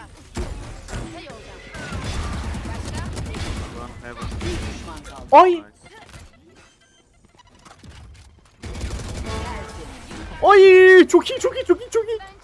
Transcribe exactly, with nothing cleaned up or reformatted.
Çanta yolda. Başka? Lan heaven. Bir düşman kaldı. Ay. Nice. Ay çok iyi çok iyi çok iyi çok iyi.